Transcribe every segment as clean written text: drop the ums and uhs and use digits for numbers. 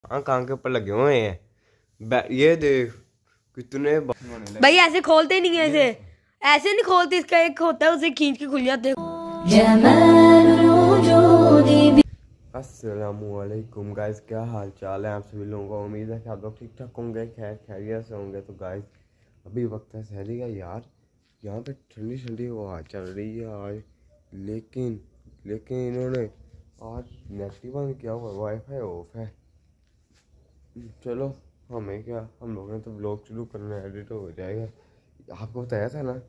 कान के ऊपर लगे हुए हैं। ये देख कितने भाई ऐसे खोलते नहीं है, ऐसे नहीं खोलते। इसका एक होता है, उसे खींच के खुल जाते। अस्सलामुअलैकुम गाइस, क्या हाल चाल है आप सभी लोगों का। उम्मीद है कि आप लोग ठीक ठाक होंगे, खैर खैरियत से होंगे। तो गाइस अभी वक्त है सहरी का यार। यहाँ पे ठंडी ठंडी हवा चल रही है आज, लेकिन इन्होंने आज नेट बंद किया हुआ, वाईफाई ऑफ है। चलो हमें क्या, हम लोगों ने तो ब्लॉग शुरू करना है, एडिट हो जाएगा। आपको बताया था ना,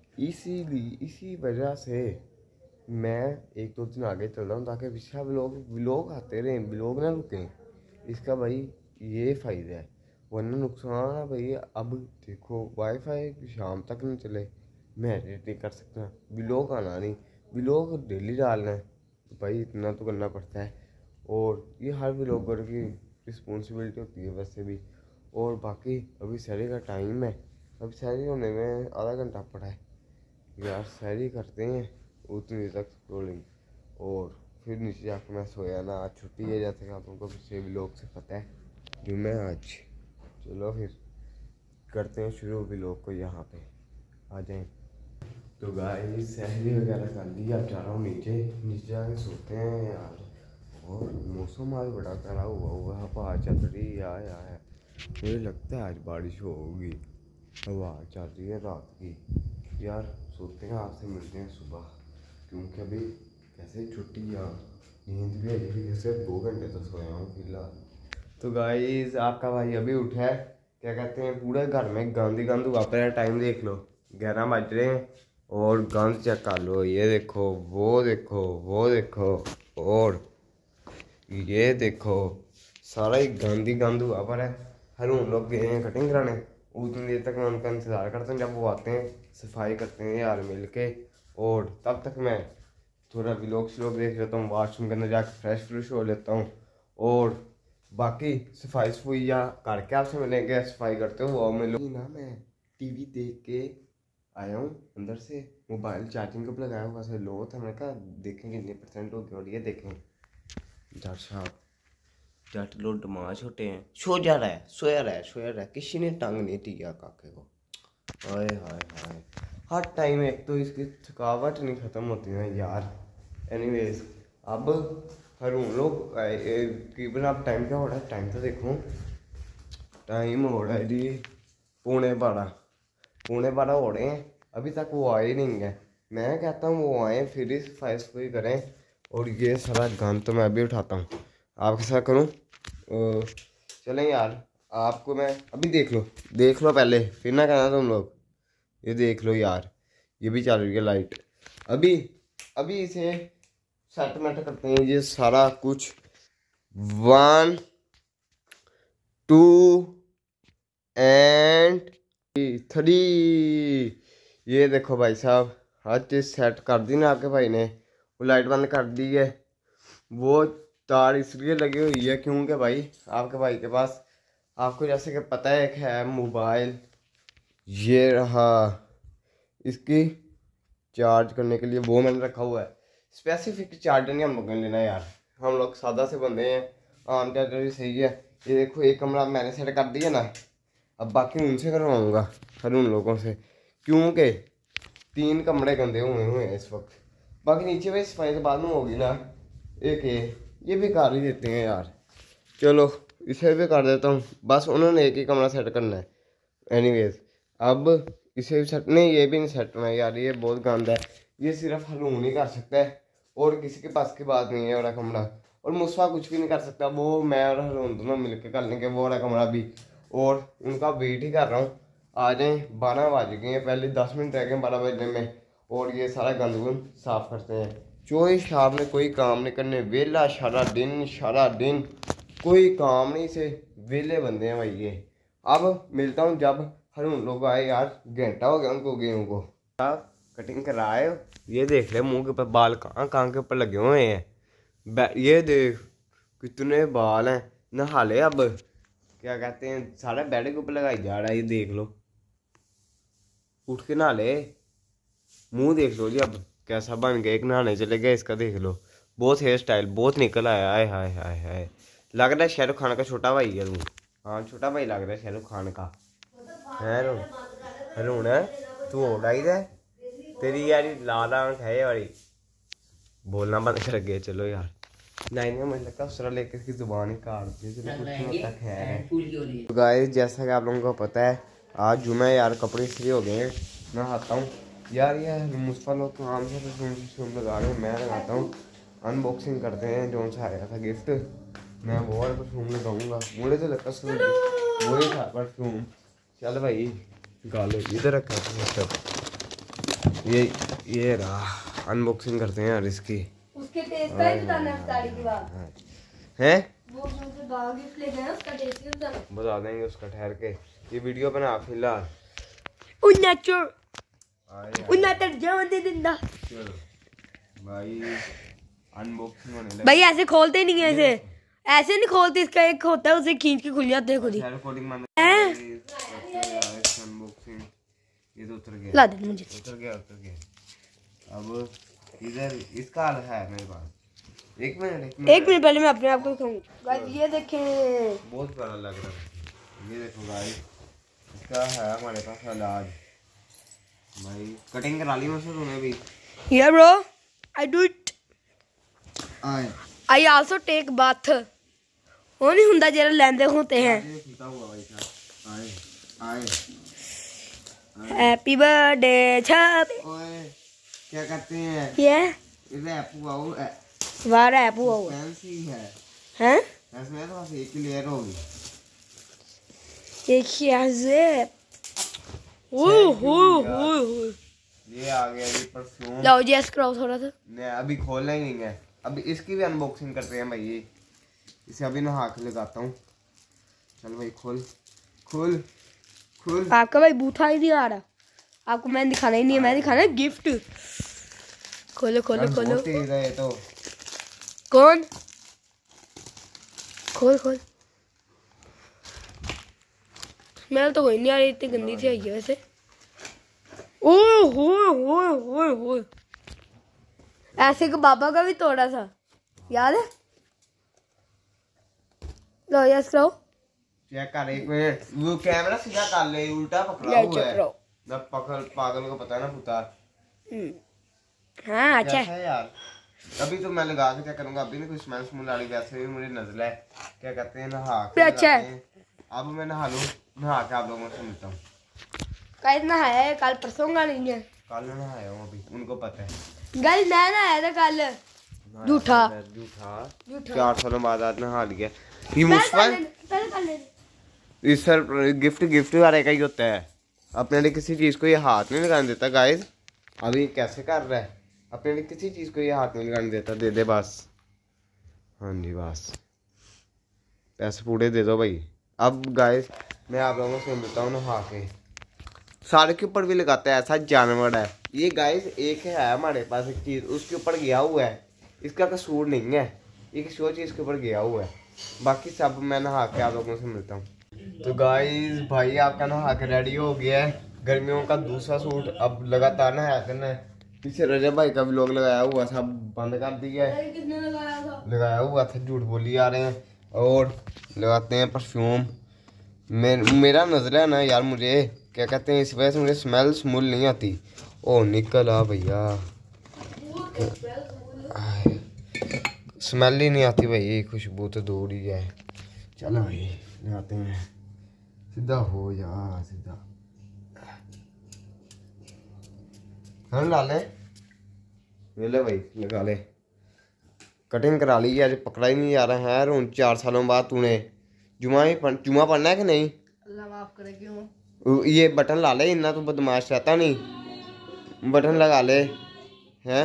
इसी वजह से मैं एक दो दिन आगे चल रहा हूँ ताकि पीछे व्लॉग आते रहें, व्लॉग ना रुकें। इसका भाई ये फ़ायदा है, वरना नुकसान है भाई। अब देखो वाईफाई शाम तक नहीं चले, मैं एडिट नहीं कर सकता, व्लॉग आना नहीं, व्लॉग डेली डालना है, तो भाई इतना तो करना पड़ता है। और ये हर व्लॉगर की रिस्पॉन्सिबिलिटी होती है वैसे भी। और बाकी अभी सहरी का टाइम है, अभी सहरी होने में आधा घंटा पड़ा है यार। सहरी करते हैं उतनी देर तक स्क्रोलिंग, और फिर नीचे जाकर मैं सोया ना। आज छुट्टी है, जैसे कि आप लोगों को पिछले व्लॉग से पता है, जुम्मे आज। चलो फिर करते हैं शुरू व्लॉग को, यहाँ पे आ जाएं। तो गाइस सहरी वगैरह कर ली, अब जा रहा हूँ नीचे जाके सोते हैं यार। और मौसम आज बड़ा कड़ा हुआ हवा चल रही है यार। मुझे लगता है आज बारिश होगी, हवा चल रही है रात की यार। सोते हैं, आपसे मिलते हैं सुबह, क्योंकि अभी कैसे छुट्टी या नींद भी आई है, सिर्फ 2 घंटे तो सोया हूँ फिलहाल। तो गाइस आपका भाई अभी उठा है, क्या कहते हैं, पूरे घर में गांधी गांध हुआ पर। टाइम देख लो, 11 बज रहे हैं, और गंद चेक कर लो, ये देखो, वो देखो, वो देखो, और ये देखो, सारा ही गांधी गांध हुआ पर है। हम लोग गए हैं कटिंग कराने, उतनी देर तक मैं उनका इंतज़ार करता हूँ, जब वो आते हैं सफाई करते हैं यार मिल के। और तब तक मैं थोड़ा व्लॉग देख लेता हूँ, वॉशरूम के अंदर जाकर फ्रेश हो लेता हूँ। और बाकी सफाई या करके आपसे मिलेंगे, सफाई करते हो वो मिलो ना। मैं टीवी देख के आया हूँ अंदर से, मोबाइल चार्जिंग कब लगाया हुआ से लो था, मैंने कहा देखें कितने % हो गया। और ये देखें डॉक्टर साहब, जट लो दिमाग छोटे हैं, सोया रहा है, किसी ने टंग नहीं दिया काके को। हाय हाय हाय, हर टाइम एक तो इसकी थकावट नहीं ख़त्म होती है यार। एनीवेज अब हम लोग तकरीबन, अब टाइम क्या हो रहा है, टाइम तो देखो, टाइम हो रहा है जी 11:15 हो रहे हैं, अभी तक वो आए नहीं है। मैं कहता हूँ वो आए फिर ही सफाई करें। और ये सारा गंद तो मैं अभी उठाता हूँ, आपके साथ करूँ। चलें यार, आपको मैं अभी देख लो पहले, फिर ना कहना तुम लोग। ये देख लो यार, ये भी चल रही है लाइट। अभी इसे सेटमेंट करते हैं, ये सारा कुछ 1 2 एंड 3। ये देखो भाई साहब, हर चीज़ सेट कर दी ना आपके भाई ने, वो लाइट बंद कर दी है। वो तार इसलिए लगी हुई है क्योंकि भाई आपके भाई के पास, आपको जैसे कि पता है, एक है मोबाइल, ये रहा इसकी चार्ज करने के लिए, वो मैंने रखा हुआ है। स्पेसिफिक चार्जर नहीं हम लोगों ने लेना यार, हम लोग सादा से बंदे हैं, आम चार्जर भी सही है। ये देखो एक कमरा मैंने सेट कर दिया ना, अब बाकी उनसे करवाऊँगा, हर उन लोगों से, क्योंकि 3 कमरे गंदे हुए हैं इस वक्त। बाकी नीचे भी सफाई के बाद में होगी ना, एक ये भी कर ही देते हैं यार। चलो इसे भी कर देता हूँ, बस उन्होंने एक ही कमरा सेट करना है। एनीवेज अब इसे भी सेट नहीं, ये भी नहीं सेट होना यार, ये बहुत गंदा है, ये सिर्फ हलून ही कर सकता है, और किसी के पास की बात नहीं है वाला कमरा। और मुस्फा कुछ भी नहीं कर सकता, वो मैं और हलून दोनों मिलकर कर लेंगे वो वाला कमरा भी। और उनका वेट ही कर रहा हूँ, आ जाए, 12 बज गए हैं, पहले 10 मिनट रह गए 12 बजने में। और ये सारा गंद साफ करते हैं। चोरी शाम में कोई काम नहीं करने, वेला सारा दिन कोई काम नहीं से, वेले बंदे हैं भाई ये। अब मिलता हूँ जब हरून लोग आए यार, घंटा हो गया उनको गेहूँ को। आप कटिंग कराए, ये देख ले मुंह के ऊपर बाल कहाँ के ऊपर लगे हुए हैं। ये देख कितने बाल हैं, नहा ले अब, क्या कहते हैं, सारा बेड के ऊपर लगाई जा रहा है। ये देख लो, उठ के नहा ले, मुंह देख लो जी अब कैसा बन गया, एक नहाने चले गए, इसका देख लो, बहुत हेयर स्टाइल बहुत निकल आया, हाय हाय हाय हाय। लग रहा है शाहरुख खान का छोटा भाई है तू। हाँ छोटा भाई लग रहा है शाहरुख खान का है। रोन तू हो डाई है तेरी यार लाल आंख है ये वाली। बोलना बंद कर गए चलो यार। नहीं नहीं मुझे लगता उस तरह लेकर इसकी जुबान ही काट दी। तो गाइस जैसा कि आप लोगों को पता है आज जुम्मा है यार, कपड़े इस्त्री हो गए हैं। मैं नहाता हूँ यार। ये मुस्तफा लोग तो आम से परफ्यूम लगा रहे हैं, मैं लगाता हूँ। अनबॉक्सिंग करते हैं जो सा आया था गिफ्ट। मैं वो वाला परफ्यूम लगाऊंगा। मुझे तो लगता है वही था परफ्यूम। चल भाई गालो इधर रखा था सब। ये रहा अनबॉक्सिंग करते हैं यार इसकी। उसके टेस्ट का ही बताना है साड़ी की बात है। वो जो बाग गिफ्ट ले गए उसका टेस्ट ही बताना बता देंगे उसका ठहर के। ये वीडियो बना फिलहाल जान दे दिंदा। चलो भाई अनबॉक्सिंग होने लगी। भाई ऐसे खोलते नहीं है, ऐसे नहीं खोलते। इसका एक होता है उसे खींच के खुल जाते हैं खुद ही। अनबॉक्सिंग ये तो उतर गया। ला दे मुझे। उतर गया। अब इधर इसका है मेरे पास। एक मिनट पहले मैं अपने आप को दिखाऊंगा। गाइस ये देखें बहुत प्यारा लग रहा है। ये देखो गाइस इसका है हमारे पास सलाद। भाई कटिंग करा ली मुझसे तूने भी। Yeah bro, I do it. आए I also take bath. वो नहीं ਹੁੰਦਾ ਜਿਹੜਾ ਲੈਂਦੇ ਹੁੰਦੇ हैं। ये फीता हुआ भाई साहब। आए Happy birthday छाप। ओए क्या करते हैं ये रैप हुआ वो वाह रैप हुआ हुआ फैंसी है। हैं इसमें तो बस एक ही लेयर होगी। ये क्या है? ओह ये आ गया ये परफ्यूम। लाओ जी स्क्रॉल थोड़ा सा। नहीं अभी खोलना ही नहीं है। अभी इसकी भी अनबॉक्सिंग करते हैं भाई। इसे अभी नहा के लगाता हूँ। चल भाई खोल खोल खोल। आपका भाई बूथा ही नहीं आ रहा। आपको मैंने दिखाना ही नहीं है, मैंने दिखाना है गिफ्ट। खोलो खोलो खोलो। तेज है तो कौन खोल खोल। स्मेल तो कोई नहीं आ रही, इतनी गंदी सी आई है वैसे। ओह ऐसे का बाबा का भी तोड़ा था याद है। लो यस करो चेक कर एक मिनट। वो कैमरा सीधा कर ले, उल्टा पकड़ा हुआ है ना। पागल को पता है ना पुता। हाँ अच्छा है यार। अभी तो मैं लगा के क्या करूंगा। अभी नहीं कोई स्मेल स्मेल आ रही। वैसे भी मुझे नजला है क्या कहते हैं नहा के अच्छा है। अब मैं नहा लूं, नहा के आप लोगों से मिलता हूँ। कल नहाया है, कल परसों का नहीं है। कल नहाया हूँ अभी उनको पता है। कल मैं नहाया था कल। झूठा 4 सालों बाद आज नहा लिया। ये मुस्तफा इस सर गिफ्ट वाले का ही होता है। अपने लिए किसी चीज को ये हाथ नहीं लगाने देता गाइस। अभी कैसे कर रहा है अपने लिए किसी चीज को ये हाथ नहीं लगाने देता। दे दे बस। हाँ जी बस पैसे पूरे दे दो भाई। अब गाइस मैं आप लोगों से मिलता हूँ नहा के। सारे के ऊपर भी लगाता है ऐसा जानवर है ये गाइस। एक है हमारे पास एक चीज उसके ऊपर गया हुआ है। इसका कसूर नहीं है, ये किसी और चीज के ऊपर गया हुआ है। बाकी सब मैं नहा के आप लोगों से मिलता हूँ। तो गाइस भाई आपका नहा के रेडी हो गया है। गर्मियों का दूसरा सूट अब लगातार नहाया करना है। पीछे रजब भाई का भी लोग लगाया हुआ था, बंद कर दिया है। किसने लगाया था? लगाया हुआ था, झूठ बोली आ रहे हैं। और लगाते हैं परफ्यूम। मेरा नजर है ना यार, मुझे क्या कहते हैं इस वजह से मुझे स्मेल स्मूल नहीं आती। ओ निकल आ भैया, स्मेल ही नहीं आती भाई। खुशबू तो दूर ही है। चलो भाई लगाते हैं। सीधा हो यार सीधा। हाँ ला ले ले भाई लगा ले। कटिंग करा ली है। आज पकड़ा ही नहीं जा रहा है। रोन 4 सालों बाद तूने जुमा पढ़ना है कि नहीं? अल्लाह माफ करे क्यों? ये बटन ला ले, इतना तो बदमाश रहता नहीं। बटन लगा ले हैं।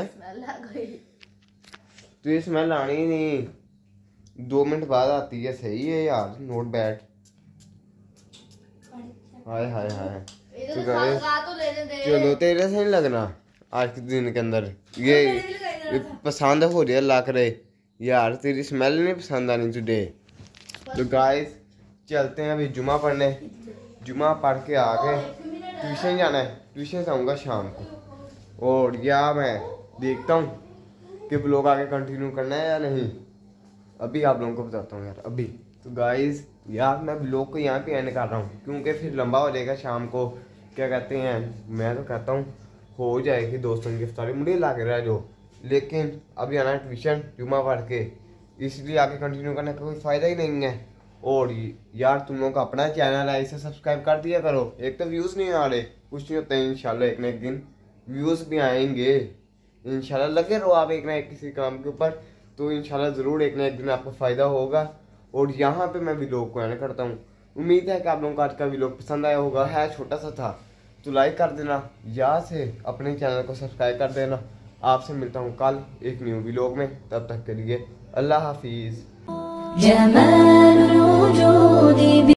तो ये स्मेल आनी ही नहीं, 2 मिनट बाद आती है। सही है यार, नोट बैड। हाय हाय हाय। तो चलो तेरे से नहीं लगना आज के दिन के अंदर। ये पसंद हो रही है अल्लाह करे यार। तेरी स्मेल नहीं पसंद आनी तुझे। तो गाइस चलते हैं अभी जुमा पढ़ने। जुमा पढ़ के आके ट्यूशन जाना है। ट्यूशन से आऊँगा शाम को। और या मैं देखता हूँ कि ब्लॉग आगे कंटिन्यू करना है या नहीं। अभी आप लोगों को बताता हूँ यार अभी। तो गाइस यार मैं ब्लॉग को यहाँ पे एंड कर रहा हूँ क्योंकि फिर लंबा हो जाएगा शाम को। क्या कहते हैं, मैं तो कहता हूँ हो जाएगी दोस्तों की इफ्तारी, मुझे लग रहा है जो, लेकिन अभी आना ट्यूशन जुमा पढ़ के, इसलिए आगे कंटिन्यू करने का कोई फ़ायदा ही नहीं है। और यार तुम लोगों का अपना चैनल है, इसे सब्सक्राइब कर दिया करो। एक तो व्यूज़ नहीं आ रहे, कुछ नहीं होता है, इंशाल्लाह एक ना एक दिन व्यूज़ भी आएंगे इंशाल्लाह। लगे रहो आप एक ना एक किसी काम के ऊपर, तो इंशाल्लाह ज़रूर एक ना एक दिन आपको फ़ायदा होगा। और यहाँ पे मैं व्लॉग को एंड करता हूँ। उम्मीद है कि आप लोगों को आज का व्लॉग पसंद आया होगा। है छोटा सा था तो लाइक कर देना, यहाँ से अपने चैनल को सब्सक्राइब कर देना। आपसे मिलता हूँ कल एक न्यू व्लॉग में, तब तक के लिए अल्लाह हाफिज़।